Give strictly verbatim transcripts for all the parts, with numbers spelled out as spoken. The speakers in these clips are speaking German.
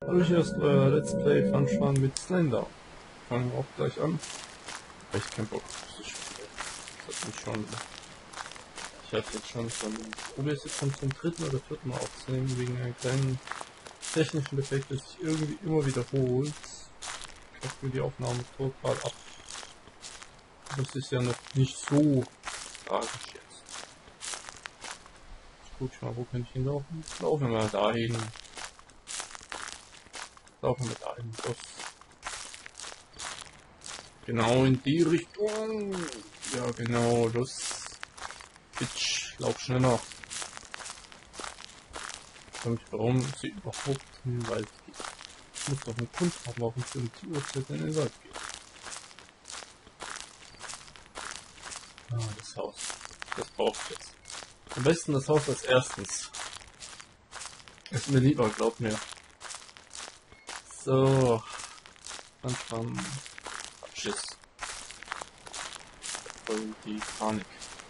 Hallo, hier ist euer Let's Play Funschwan mit Slender. Fangen wir auch gleich an. Weil ich keinen Bock auf das Spiel. Das hat mich schon. Ich habe jetzt schon von. Probiere es jetzt schon zum dritten oder vierten Mal aufzunehmen, wegen einem kleinen technischen Defekt, das sich irgendwie immer wiederholt. Ich habe mir die Aufnahme total ab. Das ist ja noch nicht so tragisch jetzt. Guck ich mal, wo kann ich hinlaufen? Laufen wir mal dahin. Laufen wir dahin. Das genau in die Richtung. Ja, genau. Los. Bitch, lauf schneller. Ich frage mich, warum sie überhaupt in den Wald geht. Ich muss doch einen Grund haben, warum sie um die Uhrzeit in den Wald geht. Ah, das Haus. Das brauche ich jetzt. Am besten das Haus als erstens. Ist mir lieber, glaub mir. So. Manchmal hab Schiss. Voll die Panik.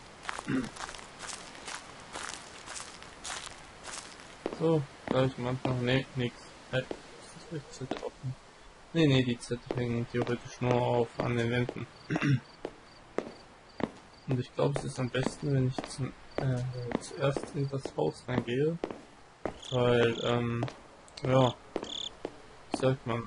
So, gleich am Anfang. Ne, nix. Hey, ist das richtig Zettel offen? Ne, ne, die Zettel hängen theoretisch nur auf an den Wänden. Und ich glaube, es ist am besten, wenn ich zum, äh, zuerst in das Haus reingehe. Weil, ähm, ja, wie sagt man?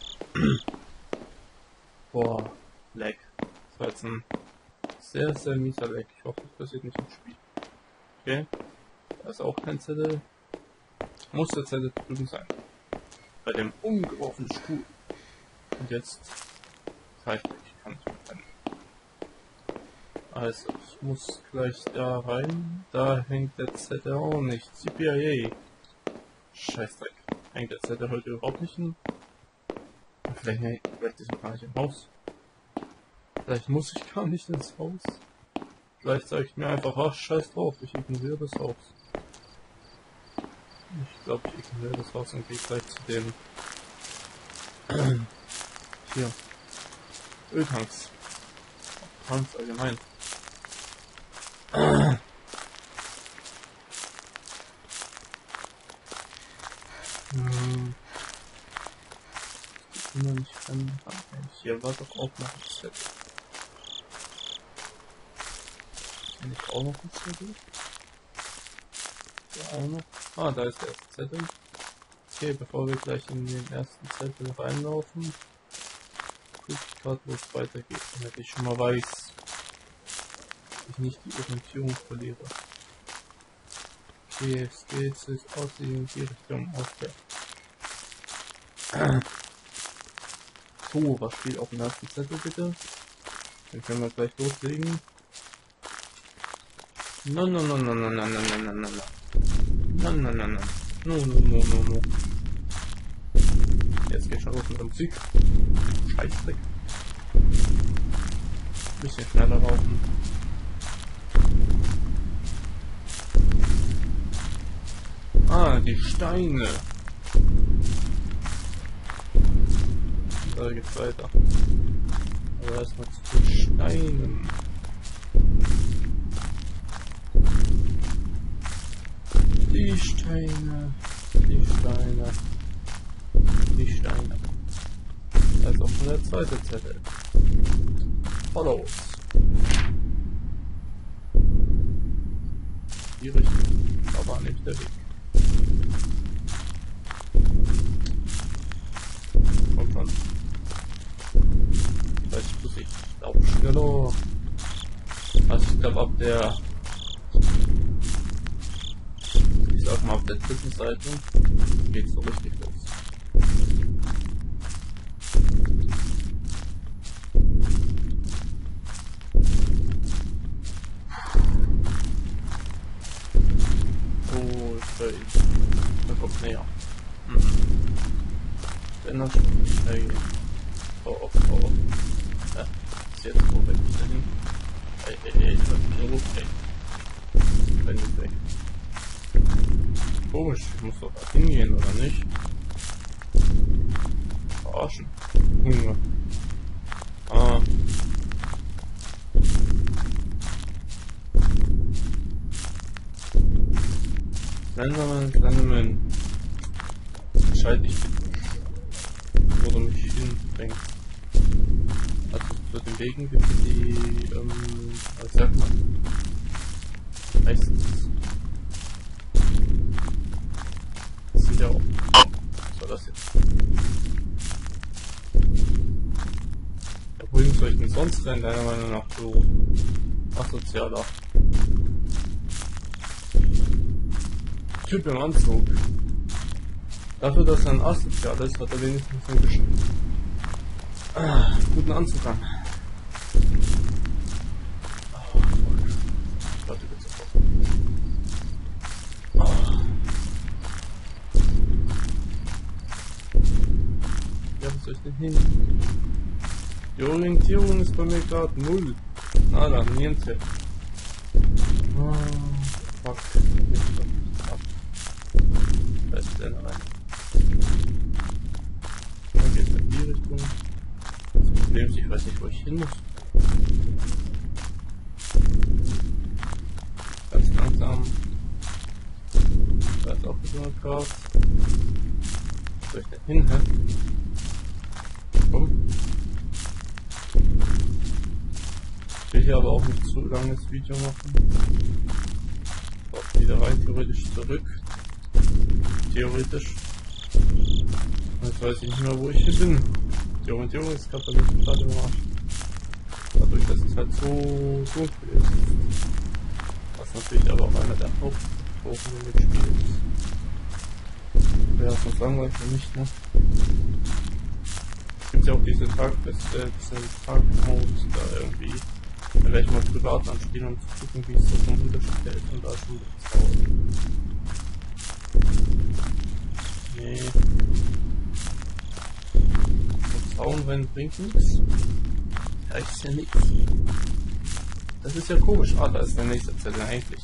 Boah, Lag. Das war jetzt ein sehr, sehr mieser Lag. Ich hoffe, das passiert nicht im Spiel. Okay, da ist auch kein Zettel. Muss der Zettel drüben sein. Bei dem umgeworfenen Stuhl. Und jetzt reicht es, ich kann nicht mehr rennen. Also, ich muss gleich da rein. Da hängt der Zettel auch nicht. C P I A. Scheißdreck. Hängt der Zettel heute überhaupt nicht hin? Vielleicht, nee, vielleicht ist er gar nicht im Haus. Vielleicht muss ich gar nicht ins Haus. Vielleicht sage ich mir einfach, ach, scheiß drauf, ich ignoriere das Haus. Ich glaube, ich ignoriere das Haus und gehe gleich zu den hier Öltanks. Tanks allgemein. hm. Immer nicht an. Hier war doch auch noch ein Zettel. Kann ich auch noch ein Zettel? Ja, auch noch. Ah, da ist der erste Zettel. Okay, bevor wir gleich in den ersten Zettel reinlaufen, gucke ich gerade, wo es weitergeht, damit ich schon mal weiß, dass ich nicht die Orientierung verliere. Okay, es geht jetzt aus in die Richtung aufwärts. So, was steht auf dem ersten Zettel bitte? Dann können wir gleich loslegen. No, no, no, no, no, no, no, no, no, no, no. No, no, no, no. No, no, no, no, no. Jetzt geht schon los mit der Musik. Scheißdreck. Bisschen schneller laufen. Ah, die Steine. Da geht's weiter. Aber erstmal zu den Steinen. Die Steine. Die Steine. Die Steine. Da ist auch schon der zweite Zettel. Follows. Die Richtung. Da war nicht der Weg. Kommt schon. Vielleicht muss ich auch schneller. Also ich glaube ab der, ich sag mal ab der dritten Seite geht's so richtig los. Oh, ich will. Da kommt näher. Mhm. Wenn das schon schnell geht. Oh, oh, oh. Ja, ist jetzt wo weg ist hin. Ey, ey, ey, ich bin nur weg. Wenn ich weg. Komisch, ich muss doch da hingehen, oder nicht? Verarschen. Hunger. Ah. Slenderman, Slenderman. Entscheide ich bitte. bringt. Also für den Wegen gibt es die, ähm, was sagt man? Meistens. Das sieht ja auch. Was war das jetzt? Ja, wohin soll ich denn sonst rennen, deiner Meinung nach, du asozialer Typ im Anzug? Dafür, dass er ein asozial ist, hat er wenigstens einen gesch ah, guten Anzug an. Oh, warte bitte. Oh. Ja, was soll ich denn hin? Die Orientierung ist bei mir gerade null. Nada, niente. Oh, fuck. Da ist der rein. Dann geht's in die Richtung. Das Problem ist, ich weiß nicht, wo ich hin muss. Ganz langsam. Da ist auch so eine Karte. Wo soll ich denn hin, hä? Komm. Ich will hier aber auch nicht zu langes Video machen. Auch wieder rein, theoretisch zurück. Theoretisch. Jetzt weiß ich nicht mehr, wo ich hier bin. Die Orientierung ist gerade gerade im Arsch. Dadurch, dass es halt so dunkel ist. Was natürlich aber auch einer der Hauptproben mit Spiel ist. Wäre das noch langweilig für mich, ne? Es gibt ja auch diese Tag, das, äh, diesen Tag-Mode da irgendwie. Da werde ich mal privat anspielen, um zu gucken, wie es so vom Unterschied ist und da schon das Nee. Und Zaunrennen bringt nichts. Da ist ja nichts. Das ist ja komisch. Ah, da ist der nächste Zettel eigentlich.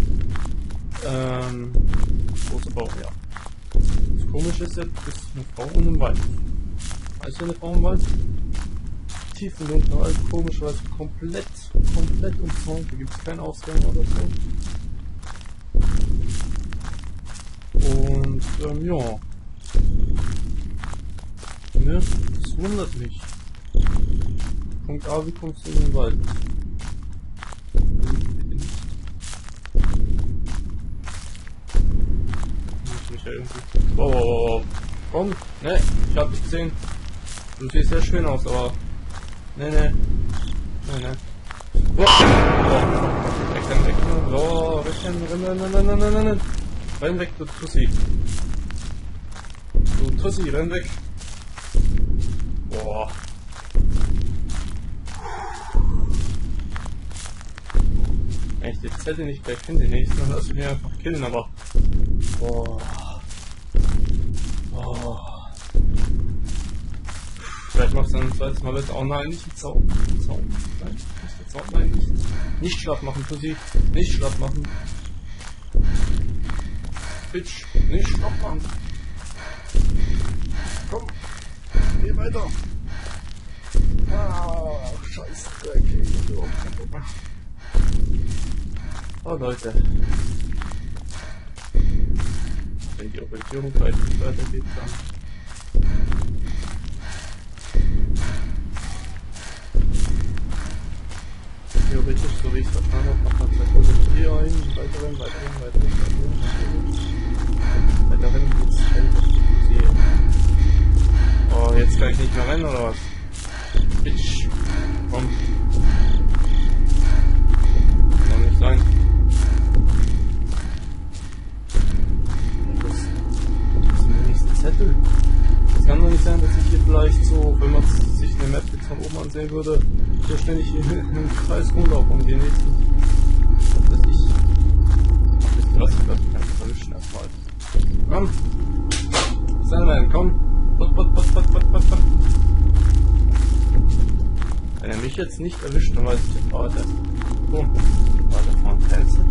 Ähm. Große Baum, ja. Das Komische ist ja, du bist eine Frau und im Wald. Weißt du eine Frau im Wald? Tief im dunklen Wald, komischerweise komplett, komplett umzäunt. Da gibt es keinen Ausgang oder so. Und, ähm, ja. Ne, das wundert mich. Punkt A, wie kommst du in den Wald? Ich mich ja irgendwie. Wow, wow, wow. Komm, ne, ich hab dich gesehen. Du siehst sehr schön aus, aber. Ne, ne. Ne, ne. Wow. Oh. Weg, renn weg. Oh, weg, renn, renn, renn, renn, renn, renn, renn. Renn weg, du Tussi. Du Tussi, renn weg. Boah. Wenn ich die Zettel nicht gleich finde, den nächsten, dann lass ich mich einfach killen, aber. Boah. Boah. Vielleicht machst du dann ein zweites Mal besser. Oh nein, nicht die Zaun. Zaun. Nein, nicht der Zaun. Nein, nicht. Nicht schlapp machen, Tussi. Nicht schlapp machen. Bitch. Nicht schlapp machen. Komm. Geh weiter. Ah, scheiße. Okay, oh Leute. Wenn die Orientierung gleich nicht weitergeht, dann. Theoretisch, so wie ich es verstanden habe, macht man zwei hier ein, weiterhin, weiterhin, weiterhin, weiterhin, weiterhin, jetzt schnell. Oh, jetzt kann ich nicht mehr rennen, oder was? Bitch. Komm. Kann nicht sein. Das, das ist der nächste Zettel. Es kann doch nicht sein, dass ich hier vielleicht so, wenn man sich eine Map jetzt von oben ansehen würde, so ständig hier einen Kreis rumlaufen um die nächsten. Was weiß ich. Ach, das lasse ich das kann ich verwischen erstmal. Komm! Sandman, komm! Pot, pot, pot, pot, pot, pot, pot. Wenn er mich jetzt nicht erwischt, dann weiß ich jetzt, oh, das. Boom. War das von Fenster?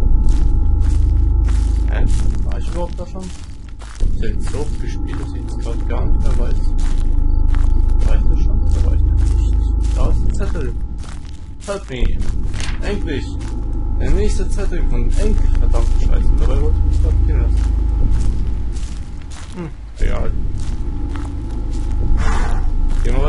Hä? War ich überhaupt da schon? Ich habe jetzt so oft gespielt, dass ich jetzt gerade gar nicht mehr weiß. War ich das schon? Da war ich das nicht. Da ist ein Zettel. Help me. Endlich. Der nächste Zettel kommt. Endlich, verdammte Scheiße. Dabei wollte ich mich gerade killen lassen. Hm, egal. Gehen wir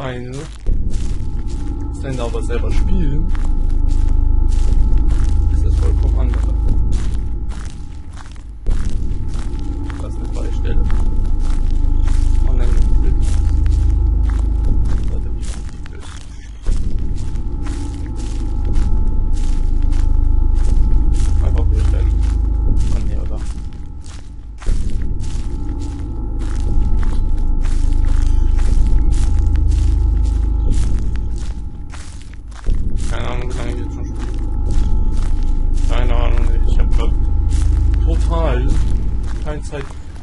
eine Slender aber selber spielen, ist das vollkommen andere. Das ist eine freie Stelle. Online Bild. Warte, wie man die Bild. Einfach durchrennen. Ah, nee, oder? Keine Ahnung, wie lange ich jetzt schon spiele. Keine Ahnung, ich hab grad total keine Zeit.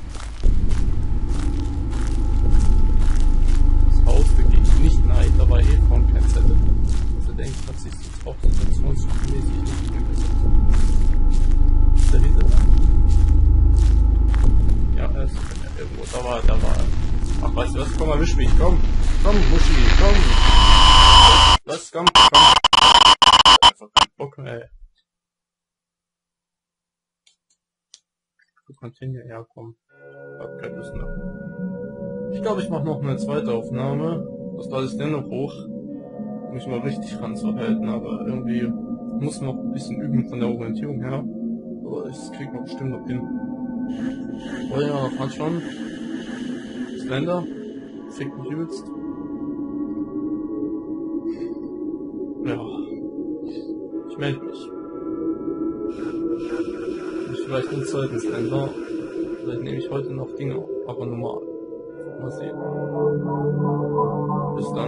Das Haus wirklich nicht nein, da war eh kaum kein Zettel. Also denke ich, hat sich jetzt auch situationsmäßig nicht mehr gesetzt. Ist der hinter da? Ja, er ist ja irgendwo, da war, da war. Ach, weißt du was, komm, erwisch mich, komm. Komm, Muschi, komm. Lass, komm, komm. Einfach keinen Bock mehr, ey. Du kannst hin, ja, komm. Hab keine Lust mehr. Ich glaube, ich mache noch eine zweite Aufnahme. Das lade ich dennoch hoch. Um mich mal richtig ranzuhalten, aber irgendwie muss man noch ein bisschen üben von der Orientierung her. Aber das kriegt man bestimmt noch hin. Oh ja, fand schon. Slender. Fickt mich übelst. Ja. Ich melde mich. Ich vielleicht einen zweiten Slender. Vielleicht nehme ich heute noch Dinge auf, aber normal. Mal sehen. Bis dann.